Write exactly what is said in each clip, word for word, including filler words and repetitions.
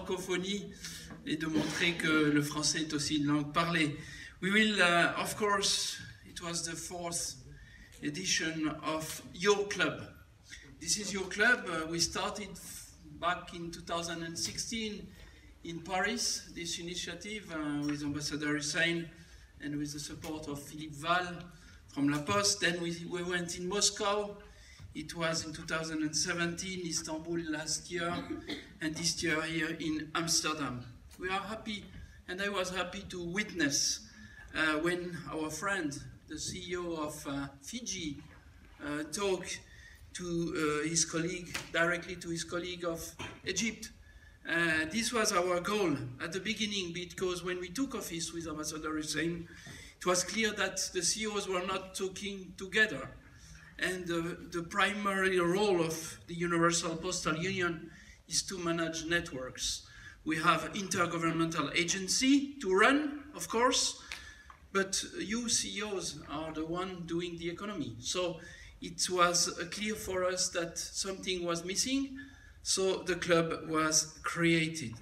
francophonie et de montrer que le français est aussi une langue parlée. We will, uh, of course, it was the fourth edition of Your Club. This is Your Club. Uh, we started back in two thousand sixteen in Paris, this initiative uh, with Ambassador Hussein and with the support of Philippe Val from La Poste. Then we, we went in Moscow. It was in two thousand seventeen, Istanbul last year, and this year here in Amsterdam. We are happy, and I was happy to witness uh, when our friend, the C E O of uh, Fiji, uh, talked to uh, his colleague, directly to his colleague of Egypt. Uh, this was our goal at the beginning, because when we took office with Ambassador Hussein, it was clear that the C E Os were not talking together. And uh, the primary role of the Universal Postal Union is to manage networks. We have intergovernmental agency to run, of course, but you C E Os are the one doing the economy. So it was uh, clear for us that something was missing, so the club was created.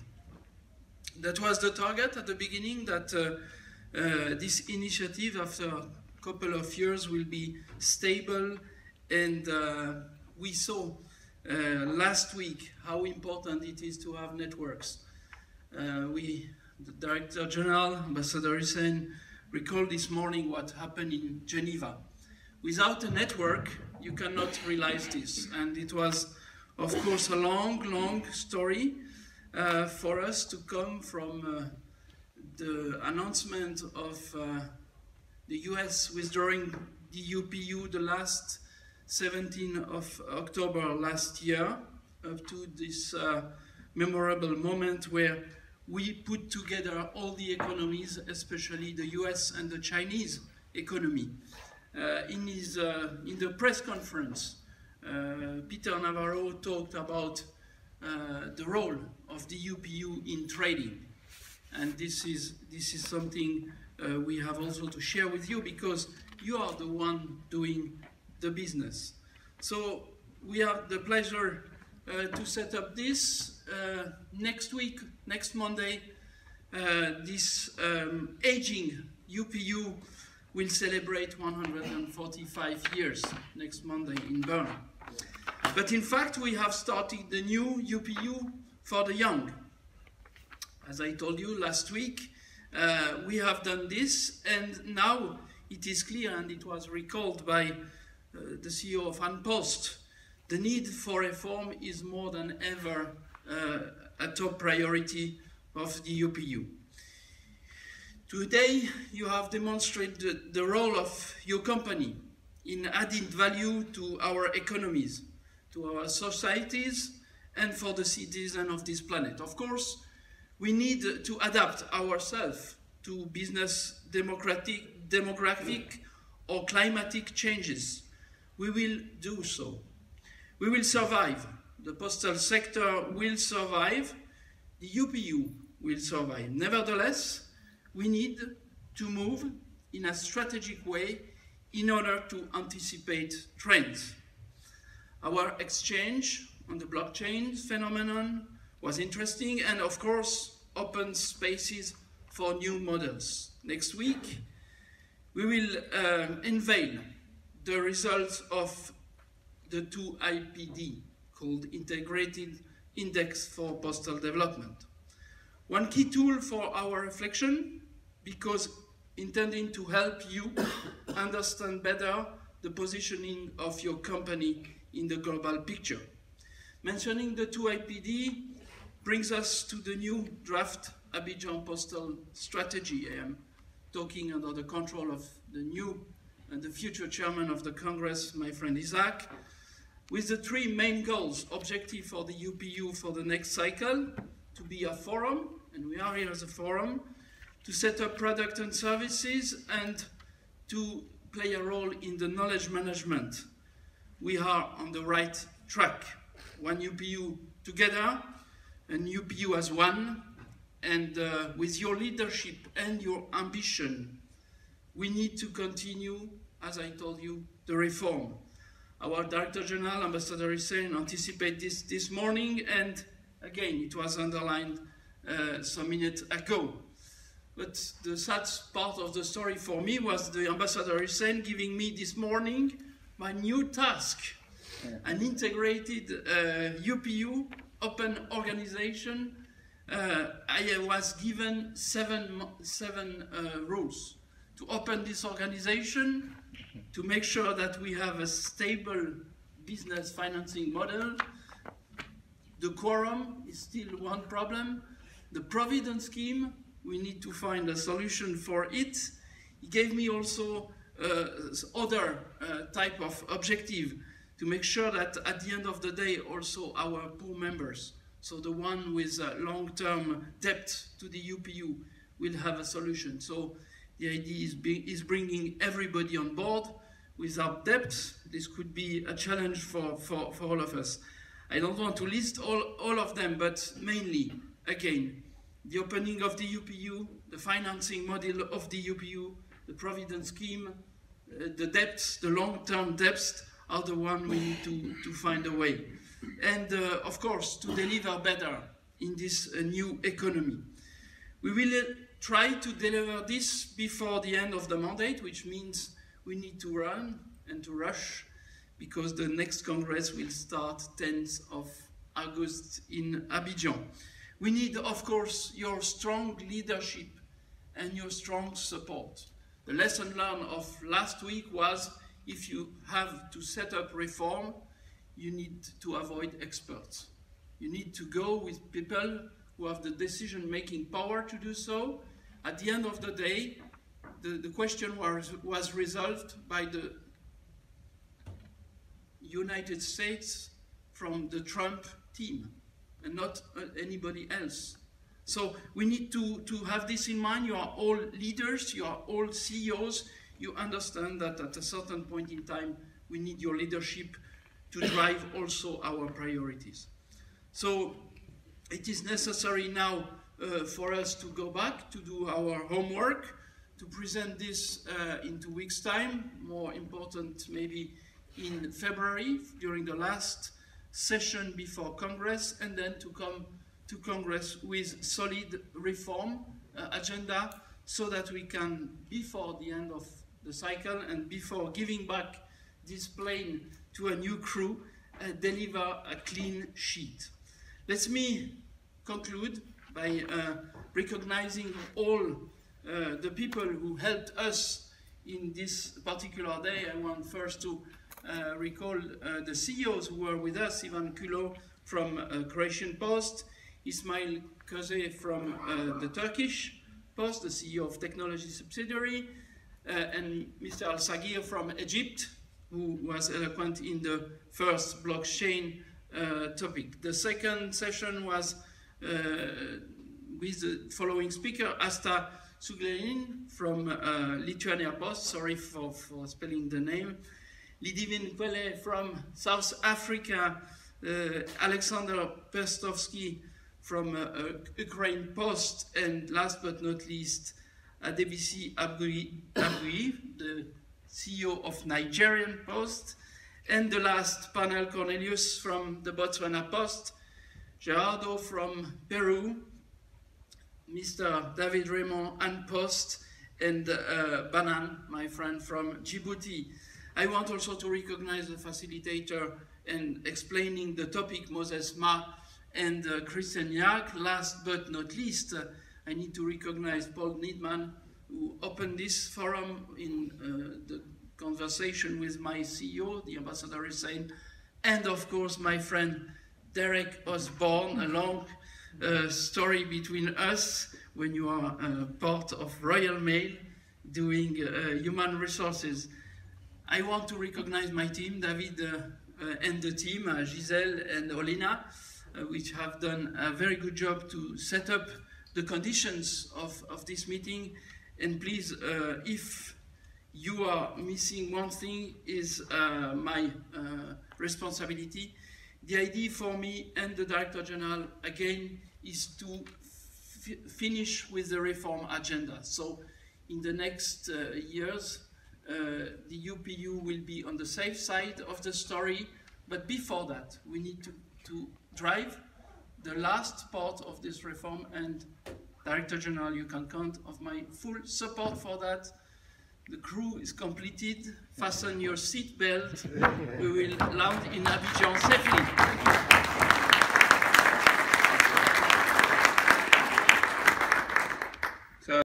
That was the target at the beginning, that uh, uh, this initiative, after a couple of years, will be stable, and uh, we saw uh, last week how important it is to have networks. Uh, we, the Director General, Ambassador Hussein, recalled this morning what happened in Geneva. Without a network, you cannot realize this, and it was, of course, a long, long story uh, for us to come from uh, the announcement of uh, the U S withdrawing the U P U the last seventeenth of October last year, up to this uh, memorable moment where we put together all the economies, especially the U S and the Chinese economy. Uh, in, his, uh, in the press conference, uh, Peter Navarro talked about uh, the role of the U P U in trading. And this is, this is something uh, we have also to share with you, because you are the one doing the business. So we have the pleasure uh, to set up this uh, next week, next Monday. Uh, this um, aging U P U will celebrate one hundred forty-five years next Monday in Bern. But in fact, we have started the new U P U for the young. As I told you last week, uh, we have done this, and now it is clear, and it was recalled by uh, the C E O of An Post, the need for reform is more than ever uh, a top priority of the U P U. Today, you have demonstrated the role of your company in adding value to our economies, to our societies, and for the citizens of this planet. Of course, we need to adapt ourselves to business democratic, demographic or climatic changes. We will do so. We will survive. The postal sector will survive. The U P U will survive. Nevertheless, we need to move in a strategic way in order to anticipate trends. Our exchange on the blockchain phenomenon was interesting, and of course open spaces for new models. Next week we will uh, unveil the results of the two I P D, called Integrated Index for Postal Development. One key tool for our reflection, because intending to help you understand better the positioning of your company in the global picture. Mentioning the two I P D brings us to the new draft Abidjan Postal Strategy. I am talking under the control of the new and the future chairman of the Congress, my friend Isaac, with the three main goals: objective for the U P U for the next cycle, to be a forum, and we are here as a forum, to set up products and services, and to play a role in the knowledge management. We are on the right track. One U P U together, and U P U as one, and uh, with your leadership and your ambition, we need to continue, as I told you, the reform. Our Director General, Ambassador Hussein, anticipated this this morning, and Again, it was underlined uh, some minutes ago. But the sad part of the story for me was the Ambassador Hussein giving me this morning my new task, yeah. An integrated uh, U P U, open organization. Uh, I was given seven, seven uh, rules to open this organization, to make sure that we have a stable business financing model. The quorum is still one problem. The provident scheme, we need to find a solution for it. He gave me also uh, other uh, type of objective to make sure that at the end of the day also our poor members, so the one with uh, long-term debt to the U P U, will have a solution. So the idea is, be, is bringing everybody on board. Without debt, this could be a challenge for, for, for all of us. I don't want to list all, all of them, but mainly, again, the opening of the U P U, the financing model of the U P U, the provident scheme, uh, the debts, the long-term debts are the one we need to, to find a way. And uh, of course, to deliver better in this uh, new economy. We will uh, try to deliver this before the end of the mandate, which means we need to run and to rush, because the next Congress will start tenth of August in Abidjan. We need, of course, your strong leadership and your strong support. The lesson learned of last week was, if you have to set up reform, you need to avoid experts. You need to go with people who have the decision-making power to do so. At the end of the day, the, the question was, was resolved by the United States from the Trump team, and not uh, anybody else. So we need to, to have this in mind. You are all leaders, you are all C E Os. You understand that at a certain point in time, we need your leadership to drive also our priorities. So it is necessary now uh, for us to go back to do our homework, to present this uh, in two weeks' time, more important maybe in February, during the last session before Congress, and then to come to Congress with solid reform uh, agenda, so that we can, before the end of the cycle and before giving back this plane to a new crew, uh, deliver a clean sheet. Let me conclude by uh, recognizing all uh, the people who helped us in this particular day. I want first to uh, recall uh, the C E Os who were with us: Ivan Kulo from uh, Croatian Post, Ismail Köse from uh, the Turkish Post, the C E O of Technology Subsidiary, uh, and Mister Al-Sagir from Egypt, who was eloquent in the first blockchain uh, topic. The second session was uh, with the following speaker: Asta Suglelin from uh, Lithuania Post, sorry for, for spelling the name, Lidivine Quelle from South Africa, uh, Alexander Pestovsky from uh, uh, Ukraine Post, and last but not least, Adebisi Abui, the C E O of Nigerian Post, and the last panel, Cornelius from the Botswana Post, Gerardo from Peru, Mister David Raymond and Post, and uh, Banan, my friend from Djibouti. I want also to recognize the facilitator and explaining the topic, Moses Ma and uh, Christian Yak. Last but not least, uh, I need to recognize Paul Niedman, who opened this forum in uh, the conversation with my C E O, the Ambassador Hussein, and of course my friend Derek Osborne, a long uh, story between us when you are uh, part of Royal Mail doing uh, human resources. I want to recognize my team, David uh, uh, and the team, uh, Giselle and Olina, uh, which have done a very good job to set up the conditions of, of this meeting. And please, uh, if you are missing one thing, is uh, my uh, responsibility. The idea for me and the Director General, again, is to finish with the reform agenda. So in the next uh, years, uh, the U P U will be on the safe side of the story, but before that, we need to, to drive the last part of this reform, and Director General, you can count of my full support for that. The crew is completed. Fasten your seat belt. We will land in Abidjan safely.